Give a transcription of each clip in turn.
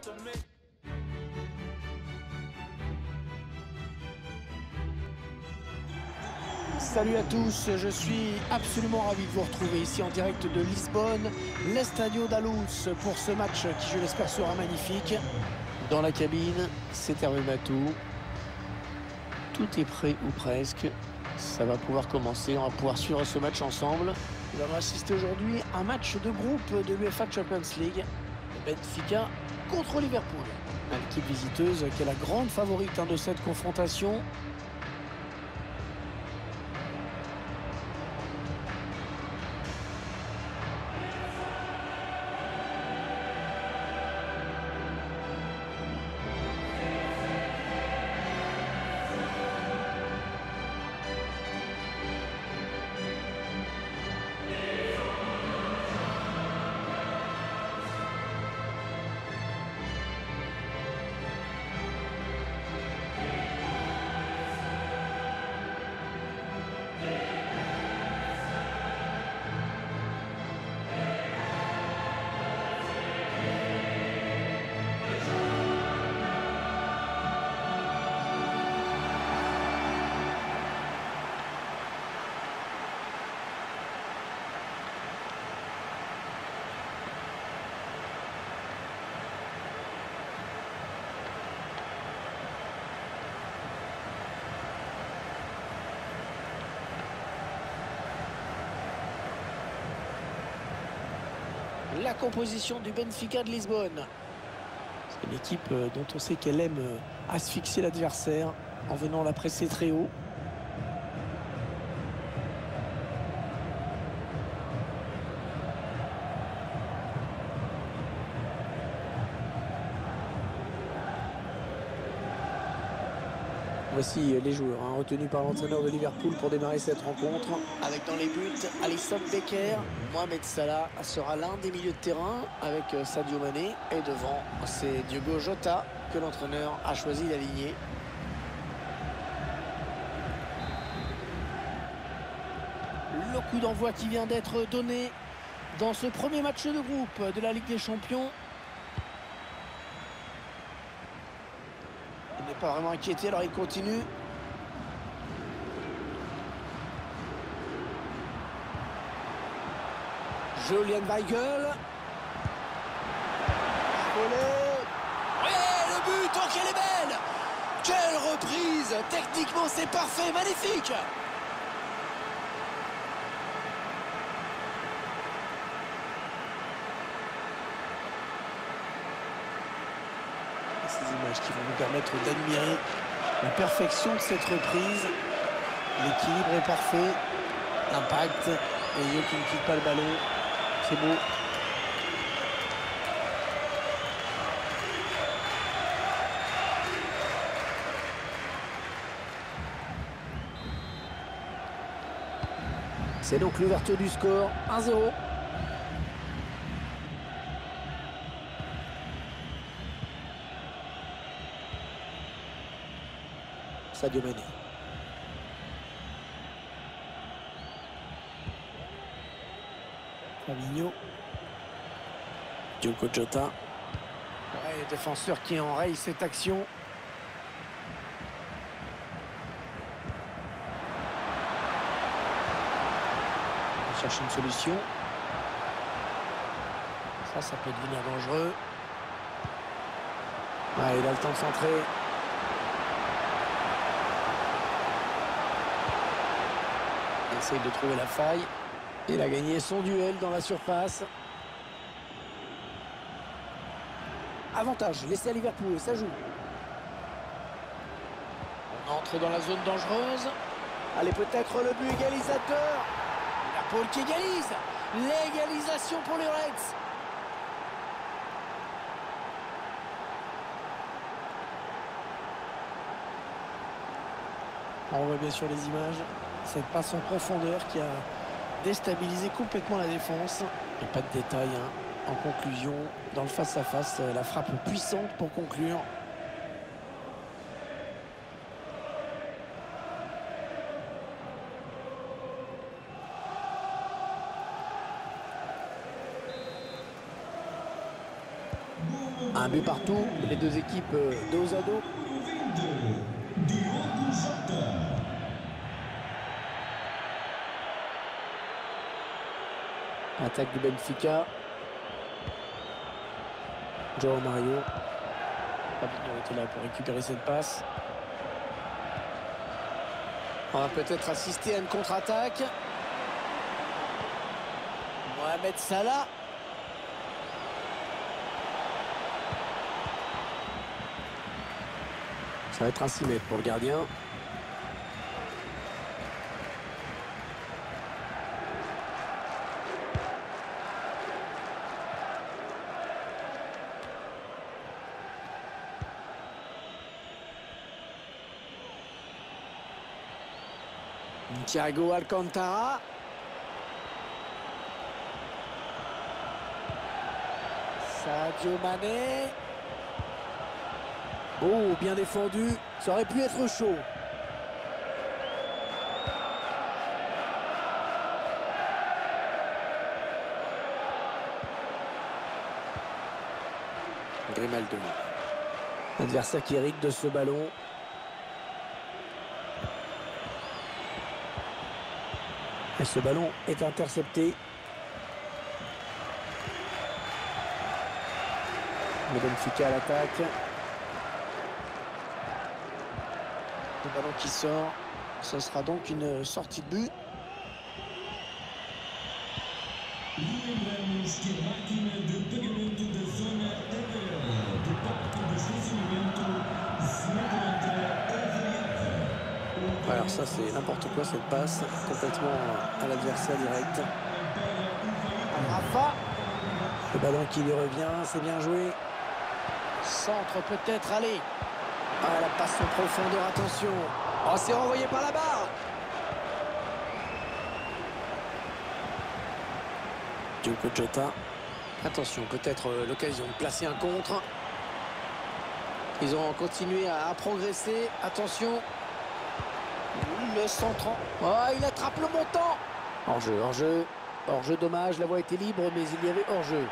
Salut à tous, je suis absolument ravi de vous retrouver ici en direct de Lisbonne, l'Estadio da Luz, pour ce match qui, je l'espère, sera magnifique. Dans la cabine, c'est Hervé Matou. Tout est prêt ou presque. Ça va pouvoir commencer, on va pouvoir suivre ce match ensemble. Nous allons assister aujourd'hui à un match de groupe de l'UEFA Champions League. Benfica contre Liverpool. L'équipe visiteuse qui est la grande favorite de cette confrontation. La composition du Benfica de Lisbonne. C'est une équipe dont on sait qu'elle aime asphyxier l'adversaire en venant la presser très haut. Voici les joueurs retenus par l'entraîneur de Liverpool pour démarrer cette rencontre. Avec dans les buts, Alisson Becker. Mohamed Salah sera l'un des milieux de terrain avec Sadio Mané. Et devant, c'est Diogo Jota que l'entraîneur a choisi d'aligner. Le coup d'envoi qui vient d'être donné dans ce premier match de groupe de la Ligue des Champions. Il n'est pas vraiment inquiété, alors il continue. Julian Weigl. Oui, le but, oh qu'elle est belle! Quelle reprise! Techniquement, c'est parfait, magnifique! Ces images qui vont nous permettre d'admirer la perfection de cette reprise. L'équilibre est parfait. L'impact. Les yeux qui ne quittent pas le ballon. C'est beau. C'est donc l'ouverture du score. 1-0. Sadio Mané. Fabinho. Diogo Jota. Ouais, le défenseur qui enraye cette action. On cherche une solution. Ça peut devenir dangereux. Ouais, il a le temps de centrer. Il essaye de trouver la faille. Il a gagné son duel dans la surface. Avantage laissé à Liverpool et ça joue. On entre dans la zone dangereuse. Allez, peut-être le but égalisateur. Liverpool qui égalise. L'égalisation pour les Reds. On voit bien sur les images cette passe en profondeur qui a déstabilisé complètement la défense. Et pas de détails en conclusion. Dans le face-à-face, la frappe puissante pour conclure. Un but partout, les deux équipes dos à dos. Attaque du Benfica. João Mario. Fabinho était là pour récupérer cette passe. On va peut-être assister à une contre-attaque. Mohamed Salah. Ça va être un 6 mètres pour le gardien. Thiago Alcantara. Sadio Mané. Oh, bien défendu. Ça aurait pu être chaud. Grimaldo. L'adversaire qui hérite de ce ballon. Et ce ballon est intercepté. Le Benfica à l'attaque. Le ballon qui sort. Ce sera donc une sortie de but. Alors ça c'est n'importe quoi cette passe, complètement à l'adversaire direct. Rafa. Le ballon qui lui revient, c'est bien joué. Centre peut-être, allez. Ah, la passe en profondeur, attention. Oh, c'est renvoyé par la barre. Diogo Jota. Attention, peut-être l'occasion de placer un contre. Ils ont continué à progresser. Attention. Le centre. Oh, il attrape le montant. Hors-jeu, hors-jeu. Hors-jeu, dommage. La voie était libre, mais il y avait hors-jeu.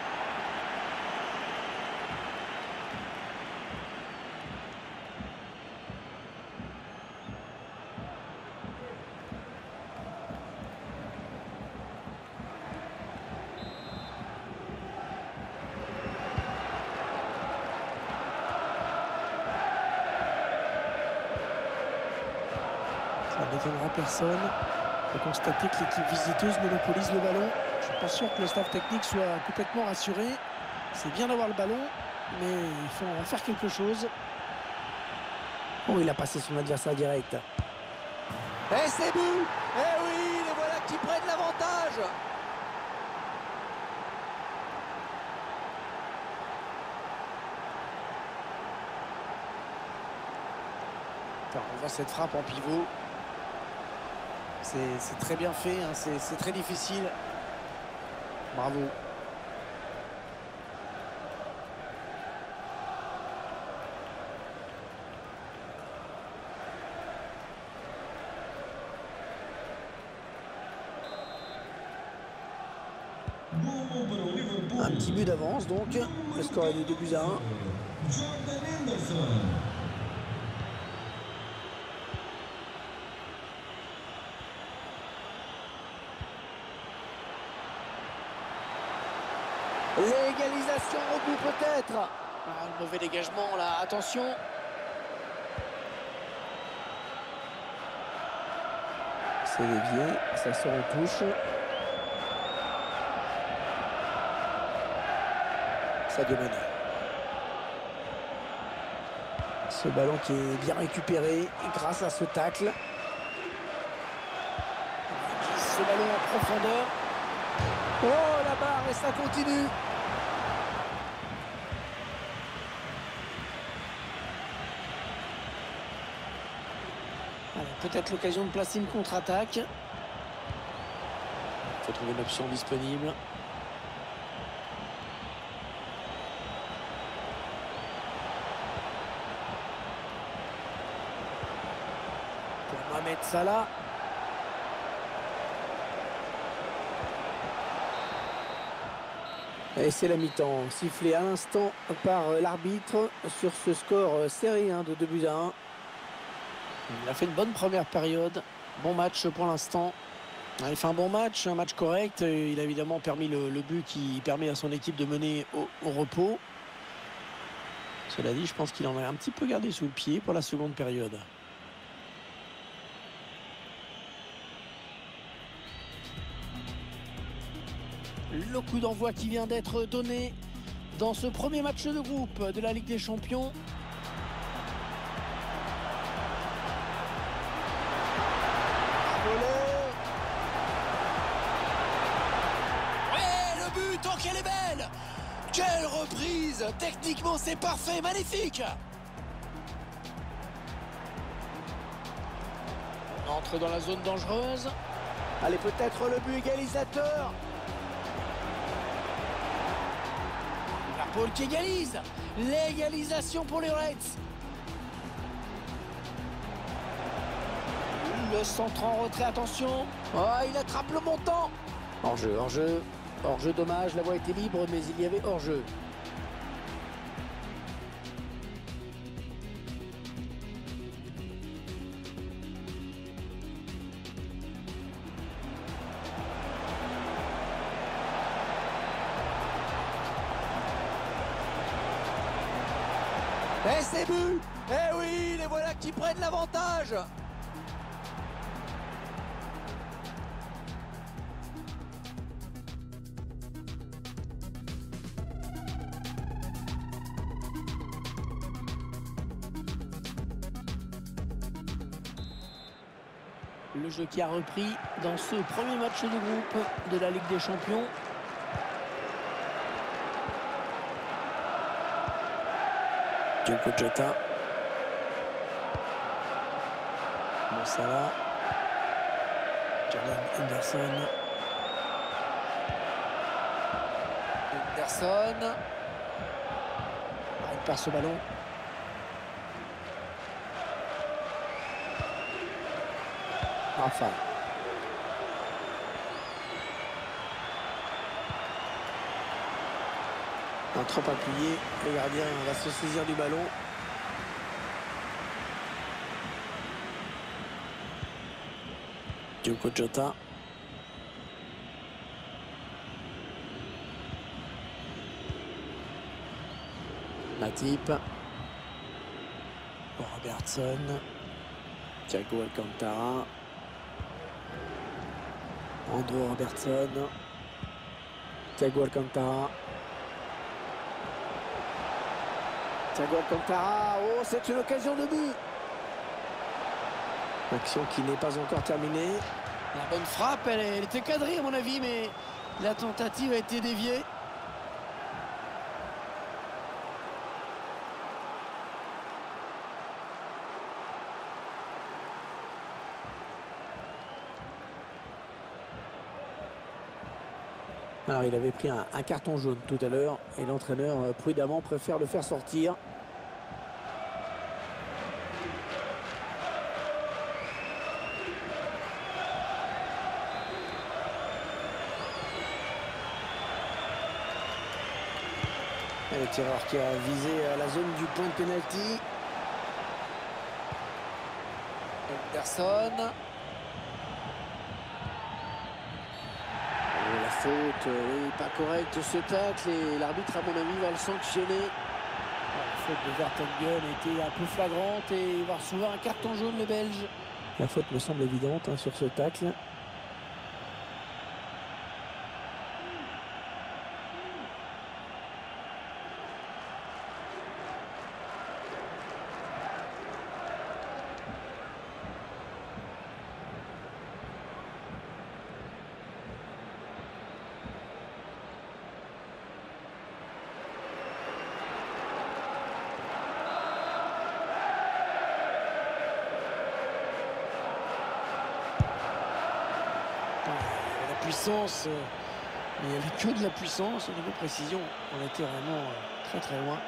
Ça n'étonnera personne de constater que l'équipe visiteuse monopolise le ballon. Je ne suis pas sûr que le staff technique soit complètement rassuré. C'est bien d'avoir le ballon, mais il faut en faire quelque chose. Oh, il a passé son adversaire direct. Et c'est but! Eh oui, les voilà qui prennent l'avantage! On voit cette frappe en pivot. C'est très bien fait, hein. C'est très difficile. Bravo. Un petit but d'avance donc. Le score est de 2-1. L'égalisation au bout peut-être. Ah, le mauvais dégagement là, attention. C'est dévié, ça sort en touche. Sadio Mané. Ce ballon qui est bien récupéré grâce à ce tacle. Ce ballon en profondeur. Oh, la barre et ça continue. Peut-être l'occasion de placer une contre-attaque. Il faut trouver une option disponible. Pour Mohamed Salah. Et c'est la mi-temps, sifflé à l'instant par l'arbitre sur ce score serré de 2-1. Il a fait une bonne première période. Bon match pour l'instant. Il fait un bon match, un match correct. Il a évidemment permis le but qui permet à son équipe de mener au repos. Cela dit, je pense qu'il en a un petit peu gardé sous le pied pour la seconde période. Le coup d'envoi qui vient d'être donné dans ce premier match de groupe de la Ligue des Champions. Ouais, le but, oh qu'elle est belle! Quelle reprise! Techniquement, c'est parfait, magnifique! On entre dans la zone dangereuse. Allez, peut-être le but égalisateur. Paul qui égalise. L'égalisation pour les Reds. Le centre en retrait, attention. Oh, il attrape le montant. Hors-jeu, hors-jeu. Hors-jeu, dommage, la voie était libre, mais il y avait hors-jeu. Et c'est but! Eh oui, les voilà qui prennent l'avantage! Le jeu qui a repris dans ce premier match de groupe de la Ligue des Champions. Diogo Jota. Mo Salah. Jordan Henderson. Il perd ce ballon. Rafa. Trop appuyé, le gardien va se saisir du ballon. Diogo Jota. Matip. Robertson. Thiago Alcantara. Andrew Robertson. Thiago Alcantara. Thiago Alcantara, oh c'est une occasion de but. Action qui n'est pas encore terminée. La bonne frappe, elle était cadrée à mon avis, mais la tentative a été déviée. Alors il avait pris un carton jaune tout à l'heure et l'entraîneur prudemment préfère le faire sortir. Et le tireur qui a visé la zone du point de pénalty. Henderson. La faute, oui, pas correcte ce tacle et l'arbitre à mon avis va le sanctionner. La faute de Vertonghen était un peu flagrante et il va recevoir un carton jaune le Belge. La faute me semble évidente sur ce tacle. Puissance, mais il n'y avait que de la puissance au niveau précision. On était vraiment très très loin.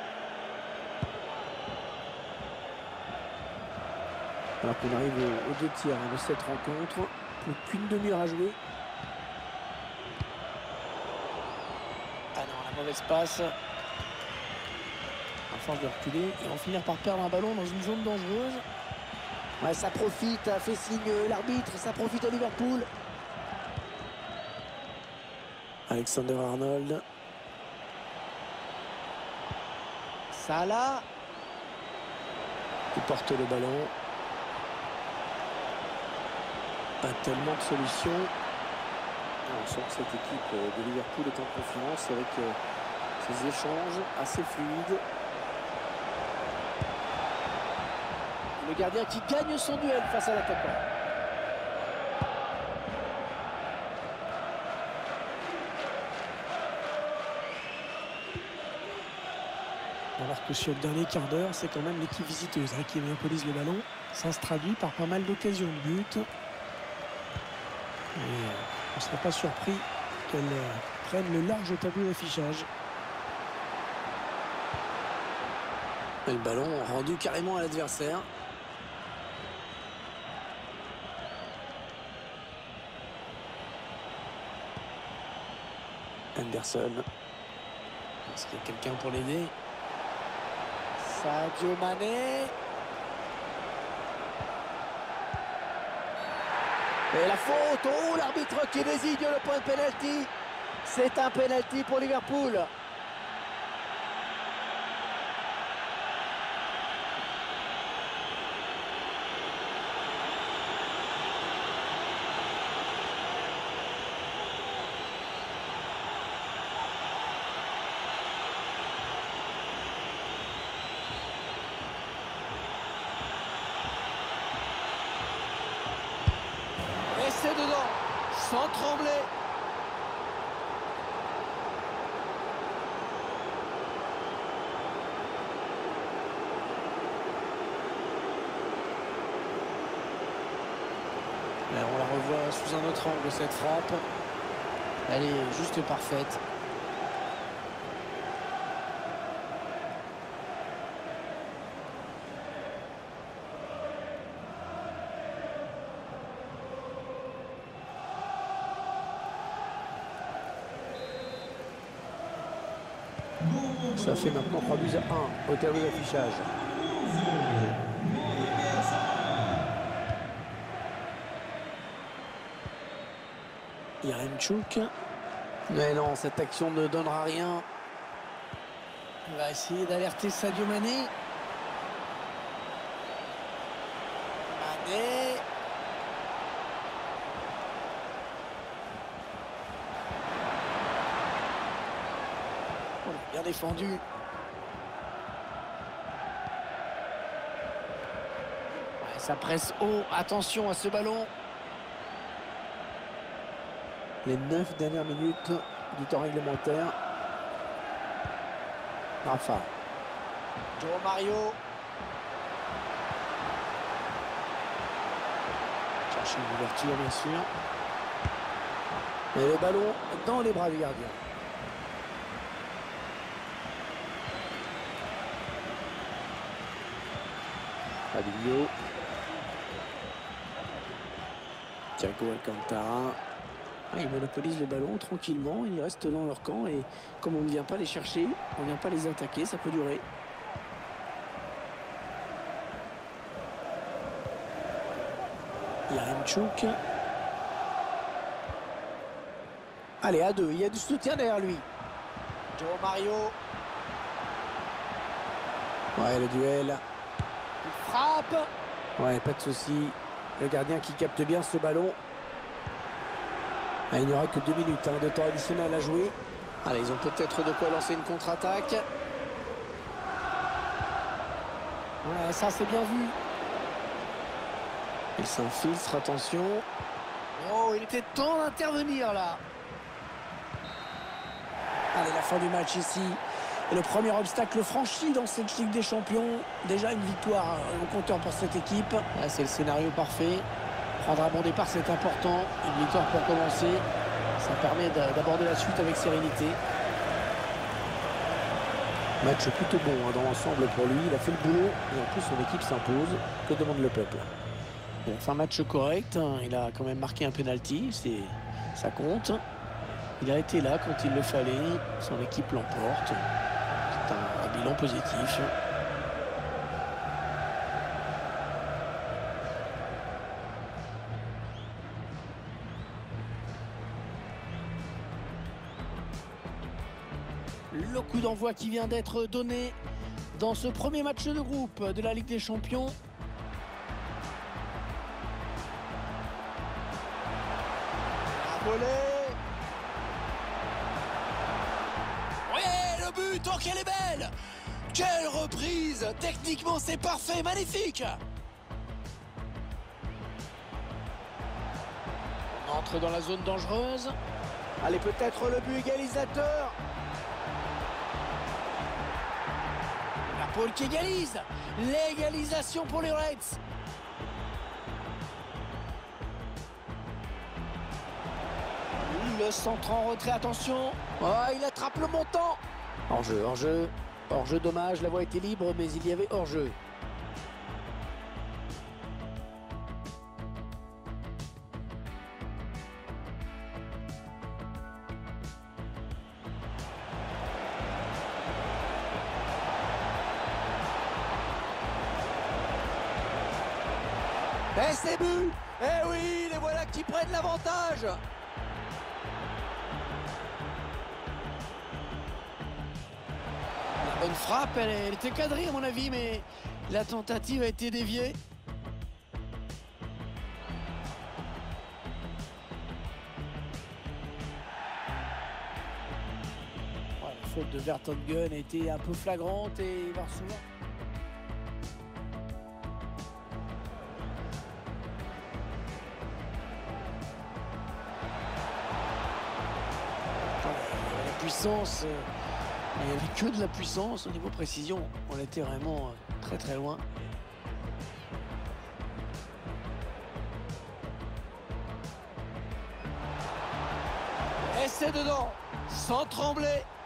Alors qu'on arrive aux deux tiers de cette rencontre, plus qu'une demi-heure à jouer. Ah non, la mauvaise passe. À force de reculer, ils vont finir par perdre un ballon dans une zone dangereuse. Ouais, ça profite, a fait signe l'arbitre, ça profite à Liverpool. Alexander-Arnold. Salah. Il porte le ballon. Pas tellement de solutions. On sent que cette équipe de Liverpool est en confiance avec ces échanges assez fluides. Le gardien qui gagne son duel face à l'attaquant. Alors que sur le dernier quart d'heure, c'est quand même l'équipe visiteuse qui monopolise le ballon. Ça se traduit par pas mal d'occasions de but. Et on ne serait pas surpris qu'elle prenne le large tableau d'affichage. Le ballon rendu carrément à l'adversaire. Anderson. Est-ce qu'il y a quelqu'un pour l'aider? Sadio Mané. Et la faute. Oh, l'arbitre qui désigne le point de pénalty. C'est un pénalty pour Liverpool. C'est dedans, sans trembler. Là, on la revoit sous un autre angle, cette frappe. Elle est juste parfaite. Ça fait maintenant 3-1 au tableau d'affichage. Yaremchuk. Mais non, cette action ne donnera rien. On va essayer d'alerter Sadio Mané. Mané. Bien défendu. Ouais, ça presse haut. Attention à ce ballon. Les 9 dernières minutes du temps réglementaire. Rafa. Joe Mario. Chercher une ouverture, bien sûr. Et le ballon dans les bras du gardien. Fabinho. Thiago Alcantara. Ils monopolisent le ballon tranquillement, ils restent dans leur camp et comme on ne vient pas les chercher, on ne vient pas les attaquer, ça peut durer. Yaremchuk. Allez, à deux, il y a du soutien derrière lui. Joe Mario. Ouais, le duel. Il frappe. Ouais, pas de souci. Le gardien qui capte bien ce ballon. Il n'y aura que 2 minutes de temps additionnel à jouer. Allez, ils ont peut-être de quoi lancer une contre-attaque. Ouais, ça c'est bien vu. Il s'infiltre, attention. Oh, il était temps d'intervenir là. Allez, la fin du match ici. Et le premier obstacle franchi dans cette Ligue des Champions. Déjà une victoire au compteur pour cette équipe. C'est le scénario parfait. Prendre un bon départ, c'est important. Une victoire pour commencer. Ça permet d'aborder la suite avec sérénité. Match plutôt bon dans l'ensemble pour lui. Il a fait le boulot. Et en plus, son équipe s'impose. Que demande le peuple? Il a fait un match correct. Il a quand même marqué un penalty. Ça compte. Il a été là quand il le fallait. Son équipe l'emporte. C'est un bilan positif. Le coup d'envoi qui vient d'être donné dans ce premier match de groupe de la Ligue des Champions. Volée. Oui, le but, oh qu'elle est belle! Quelle reprise! Techniquement, c'est parfait, magnifique! On entre dans la zone dangereuse. Allez, peut-être le but égalisateur. Paul qui égalise. L'égalisation pour les Reds. Le centre en retrait, attention. Oh, il attrape le montant. Hors-jeu, hors-jeu. Hors-jeu, dommage, la voie était libre, mais il y avait hors-jeu. Et c'est but! Eh oui, les voilà qui prennent l'avantage! La bonne frappe, elle était cadrée à mon avis, mais la tentative a été déviée. Ouais, la faute de Vertonghen a été un peu flagrante et il va recevoir. Puissance, il n'y avait que de la puissance au niveau précision. On était vraiment très très loin. Et c'est dedans, sans trembler.